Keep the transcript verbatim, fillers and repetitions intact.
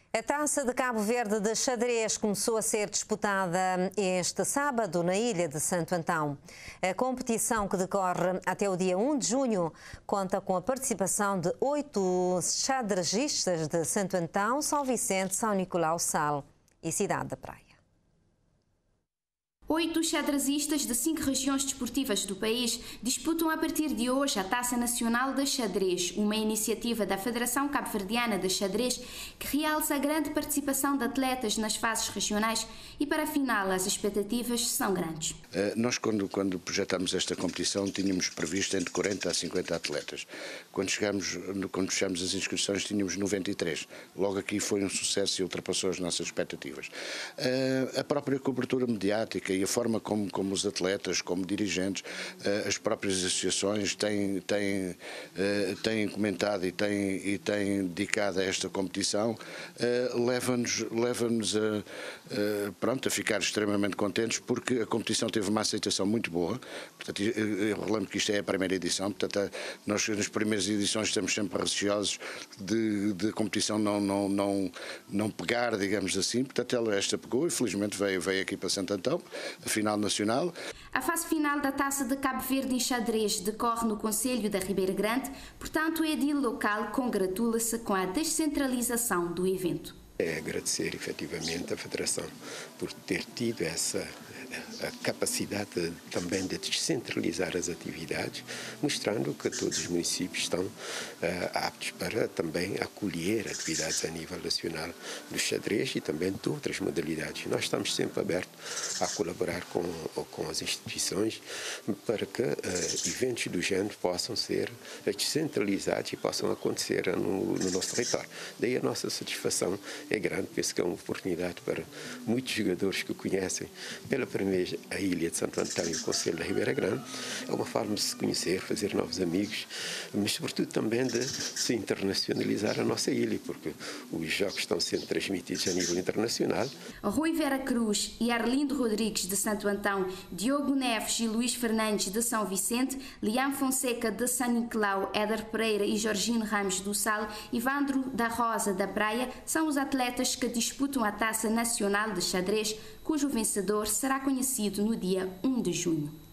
A Taça de Cabo Verde de xadrez começou a ser disputada este sábado na ilha de Santo Antão. A competição, que decorre até o dia um de junho, conta com a participação de oito xadregistas de Santo Antão, São Vicente, São Nicolau, Sal e Cidade da Praia. Oito xadrezistas de cinco regiões desportivas do país disputam a partir de hoje a Taça Nacional de Xadrez, uma iniciativa da Federação Cabo-Verdiana de Xadrez que realça a grande participação de atletas nas fases regionais e para a final as expectativas são grandes. Uh, nós, quando, quando projetámos esta competição, tínhamos previsto entre quarenta a cinquenta atletas. Quando chegámos, quando fechámos as inscrições, tínhamos noventa e três. Logo aqui foi um sucesso e ultrapassou as nossas expectativas. Uh, a própria cobertura mediática e a forma como, como os atletas, como dirigentes, as próprias associações têm, têm, têm comentado e têm, e têm dedicado a esta competição, leva-nos leva-nos a, pronto, a ficar extremamente contentes, porque a competição teve uma aceitação muito boa. Portanto, eu lembro que isto é a primeira edição, portanto, nós nas primeiras edições estamos sempre receosos de, de a competição não, não, não, não pegar, digamos assim. Portanto, esta pegou e felizmente veio, veio aqui para Santo Antão. A final nacional. A fase final da Taça de Cabo Verde em xadrez decorre no Concelho da Ribeira Grande, portanto, o edil local congratula-se com a descentralização do evento. É agradecer efetivamente a Federação por ter tido essa a capacidade também de descentralizar as atividades, mostrando que todos os municípios estão uh, aptos para também acolher atividades a nível nacional do xadrez e também de outras modalidades. Nós estamos sempre abertos a colaborar com, com as instituições para que uh, eventos do género possam ser descentralizados e possam acontecer no, no nosso território. Daí a nossa satisfação é grande, penso que é uma oportunidade para muitos jogadores que conhecem pela primeira vez a ilha de Santo Antão e o Concelho da Ribeira Grande. É uma forma de se conhecer, fazer novos amigos, mas sobretudo também de se internacionalizar a nossa ilha, porque os jogos estão sendo transmitidos a nível internacional. Rui Vera Cruz e Arlindo Rodrigues de Santo Antão, Diogo Neves e Luís Fernandes de São Vicente, Liam Fonseca de São Nicolau, Éder Pereira e Jorginho Ramos do Sal, Ivandro da Rosa da Praia são os atletas que disputam a Taça Nacional de Xadrez, cujo vencedor será conhecido no dia um de junho.